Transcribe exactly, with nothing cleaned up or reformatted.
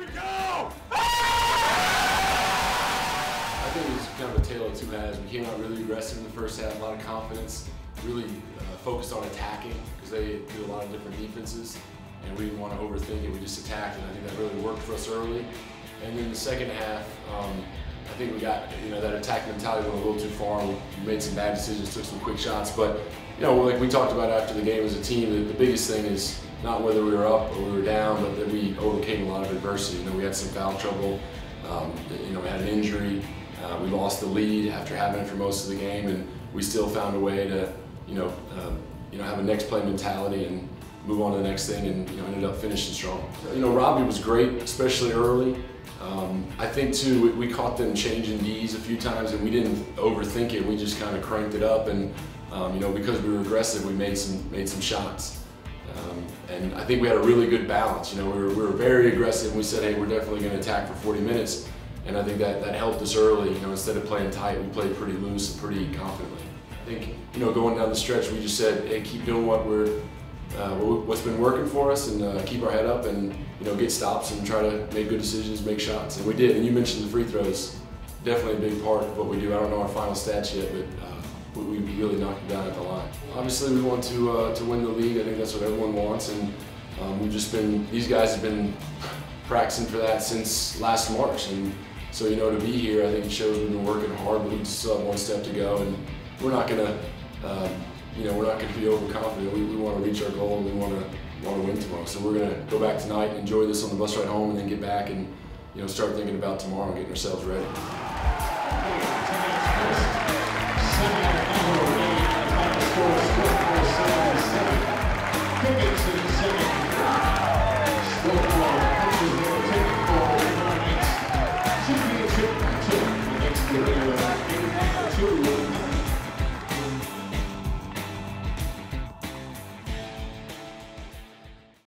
go! I think it was kind of a tale of two halves. We came out really aggressive in the first half, a lot of confidence, really uh, focused on attacking because they do a lot of different defenses, and we didn't want to overthink it. We just attacked, and I think that really worked for us early. And then the second half, um, I think we got, you know, that attack mentality went a little too far. We made some bad decisions, took some quick shots, but, you know, like we talked about after the game as a team, the, the biggest thing is not whether we were up or we were down, but that we overcame a lot of adversity. You know, we had some foul trouble, um, you know, we had an injury, uh, we lost the lead after having it for most of the game, and we still found a way to, you know, um, you know, have a next play mentality and move on to the next thing, and, you know, ended up finishing strong. You know, Robbie was great, especially early. Um, I think too, we, we caught them changing Ds a few times, and we didn't overthink it. We just kind of cranked it up, and um, you know, because we were aggressive, we made some made some shots. Um, and I think we had a really good balance. You know, we were, we were very aggressive, and we said, hey, we're definitely going to attack for forty minutes. And I think that that helped us early. You know, instead of playing tight, we played pretty loose and pretty confidently. I think, you know, going down the stretch, we just said, hey, keep doing what we're. Uh, what's been working for us, and uh, keep our head up, and, you know, get stops and try to make good decisions, make shots, and we did. And you mentioned the free throws, definitely a big part of what we do. I don't know our final stats yet, but uh, we, we really knocked it down at the line. Obviously, we want to uh, to win the league. I think that's what everyone wants, and um, we've just been. These guys have been practicing for that since last March, and so, you know, to be here, I think it shows we've been working hard, but we still have one step to go, and we're not gonna. Um, You know, we're not going to be overconfident. We, we want to reach our goal, and we want to want to win tomorrow. So we're going to go back tonight and enjoy this on the bus ride home, and then get back and, you know, start thinking about tomorrow and getting ourselves ready. Championship two.